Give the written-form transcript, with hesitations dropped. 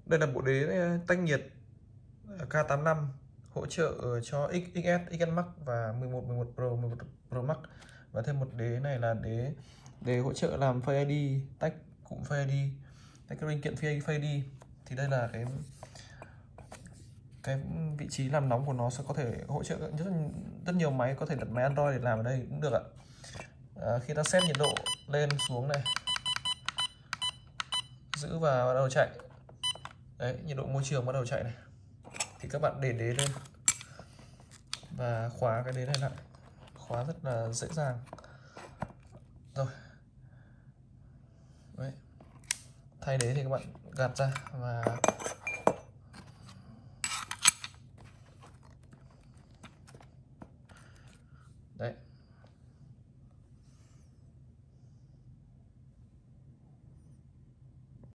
Đây là bộ đế tách nhiệt K85 hỗ trợ cho XS, XS Max và 11 Pro, 11 Pro Max. Và thêm một đế này là đế hỗ trợ làm Face ID, tách cụm Face ID, tách các linh kiện Face ID. Thì đây là cái vị trí làm nóng của nó sẽ có thể hỗ trợ rất nhiều máy, có thể đặt máy Android để làm ở đây cũng được ạ. Khi ta set nhiệt độ lên xuống này, giữ và bắt đầu chạy. Đấy, nhiệt độ môi trường bắt đầu chạy này. Thì các bạn để đế lên và khóa cái đế này lại, khóa rất là dễ dàng. Rồi. Đấy. Thay đế thì các bạn gạt ra và